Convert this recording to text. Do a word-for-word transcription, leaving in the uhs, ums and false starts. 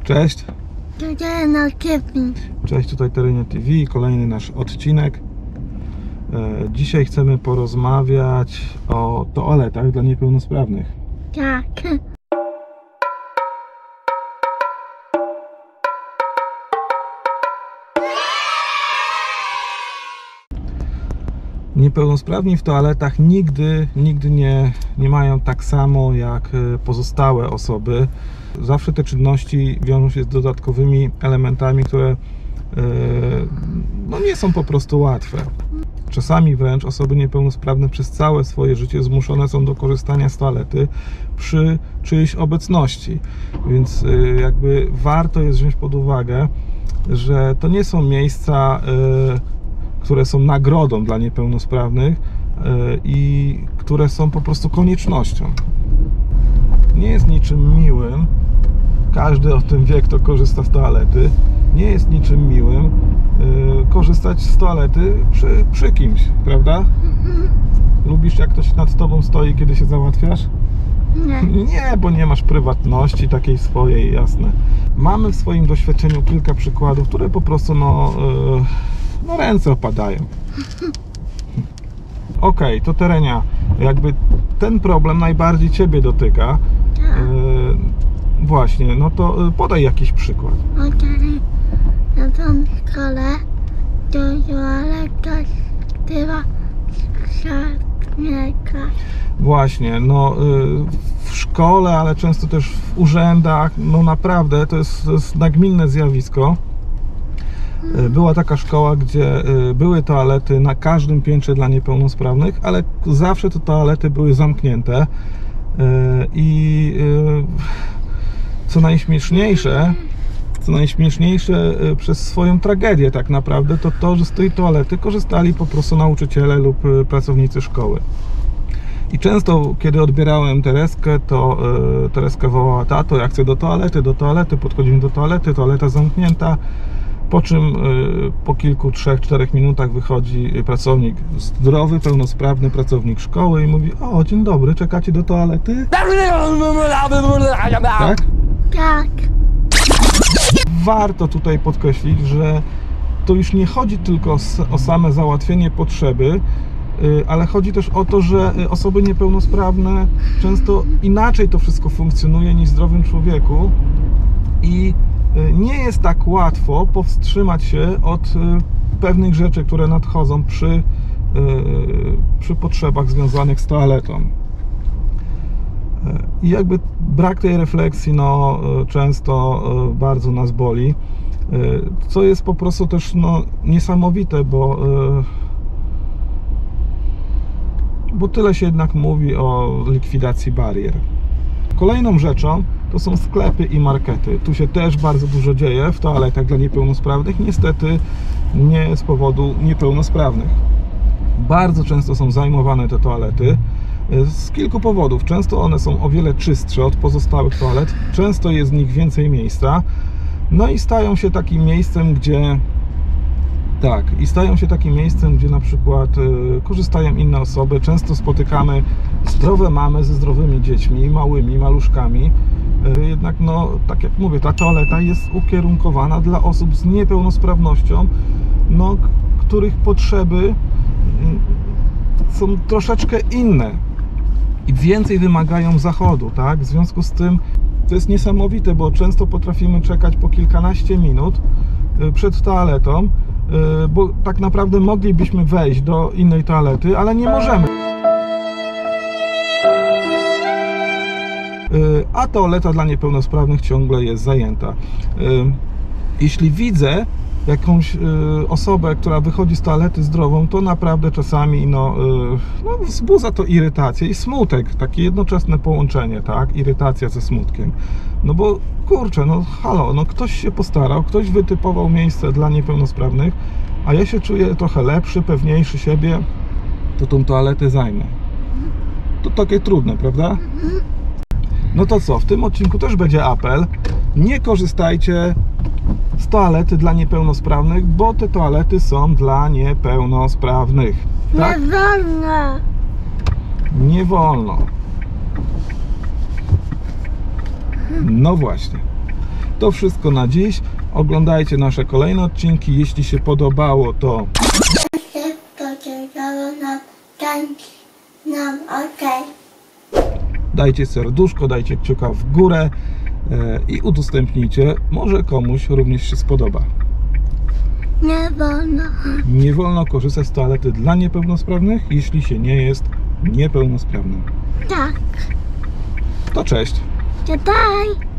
Cześć. Terena T V. Cześć, tutaj Terena T V, kolejny nasz odcinek. Dzisiaj chcemy porozmawiać o toaletach dla niepełnosprawnych. Tak. Niepełnosprawni w toaletach nigdy, nigdy nie, nie mają tak samo jak pozostałe osoby. Zawsze te czynności wiążą się z dodatkowymi elementami, które no, nie są po prostu łatwe. Czasami wręcz osoby niepełnosprawne przez całe swoje życie zmuszone są do korzystania z toalety przy czyjejś obecności. Więc jakby warto jest wziąć pod uwagę, że to nie są miejsca, które są nagrodą dla niepełnosprawnych i które są po prostu koniecznością. Nie jest niczym miłym, każdy o tym wie, kto korzysta z toalety, nie jest niczym miłym korzystać z toalety przy, przy kimś, prawda? Lubisz, jak ktoś nad tobą stoi, kiedy się załatwiasz? Nie. Nie, bo nie masz prywatności takiej swojej, jasne. Mamy w swoim doświadczeniu kilka przykładów, które po prostu no, no ręce opadają. Ok, to Terenia, jakby ten problem najbardziej ciebie dotyka. Yy, właśnie, no to podaj jakiś przykład. Okej. Na tą szkole to toaleta była szarpnięta. Właśnie, no yy, w szkole, ale często też w urzędach, no naprawdę to jest, to jest nagminne zjawisko. Była taka szkoła, gdzie były toalety na każdym piętrze dla niepełnosprawnych, ale zawsze te toalety były zamknięte i co najśmieszniejsze, co najśmieszniejsze przez swoją tragedię tak naprawdę, to to, że z tej toalety korzystali po prostu nauczyciele lub pracownicy szkoły. I często, kiedy odbierałem Tereskę, to Tereska wołała: tato, ja chcę do toalety, do toalety, podchodzimy do toalety, toaleta zamknięta. Po czym po kilku, trzech, czterech minutach wychodzi pracownik, zdrowy, pełnosprawny pracownik szkoły i mówi: o, dzień dobry, czekacie do toalety? Tak? Tak. Warto tutaj podkreślić, że to już nie chodzi tylko o same załatwienie potrzeby, ale chodzi też o to, że osoby niepełnosprawne często inaczej to wszystko funkcjonuje niż w zdrowym człowieku i nie jest tak łatwo powstrzymać się od pewnych rzeczy, które nadchodzą przy, przy potrzebach związanych z toaletą. I jakby brak tej refleksji no, często bardzo nas boli, co jest po prostu też no, niesamowite, bo, bo tyle się jednak mówi o likwidacji barier. Kolejną rzeczą to są sklepy i markety. Tu się też bardzo dużo dzieje w toaletach dla niepełnosprawnych, niestety nie z powodu niepełnosprawnych. Bardzo często są zajmowane te toalety z kilku powodów. Często one są o wiele czystsze od pozostałych toalet, często jest w nich więcej miejsca, no i stają się takim miejscem, gdzie tak, i stają się takim miejscem, gdzie na przykład y, korzystają inne osoby. Często spotykamy zdrowe mamy ze zdrowymi dziećmi, małymi, maluszkami. Y, jednak, no, tak jak mówię, ta toaleta jest ukierunkowana dla osób z niepełnosprawnością, no, których potrzeby y, są troszeczkę inne i więcej wymagają zachodu, tak? W związku z tym to jest niesamowite, bo często potrafimy czekać po kilkanaście minut y, przed toaletą, bo tak naprawdę moglibyśmy wejść do innej toalety, ale nie możemy. A toaleta dla niepełnosprawnych ciągle jest zajęta. Jeśli widzę jakąś osobę, która wychodzi z toalety zdrową, to naprawdę czasami no, no, wzbudza to irytację i smutek, takie jednoczesne połączenie, tak? Irytacja ze smutkiem. No bo kurczę, no halo, no ktoś się postarał, ktoś wytypował miejsce dla niepełnosprawnych, a ja się czuję trochę lepszy, pewniejszy siebie, to tą toaletę zajmę. To takie trudne, prawda? No to co, w tym odcinku też będzie apel: nie korzystajcie z toalety dla niepełnosprawnych, bo te toalety są dla niepełnosprawnych. Tak? Nie wolno. Nie wolno. No właśnie. To wszystko na dziś. Oglądajcie nasze kolejne odcinki. Jeśli się podobało, to się podzielało nam tańczy nam okej. dajcie serduszko, dajcie kciuka w górę e, i udostępnijcie. Może komuś również się spodoba. Nie wolno. Nie wolno korzystać z toalety dla niepełnosprawnych, jeśli się nie jest niepełnosprawnym. Tak. To cześć! Bye.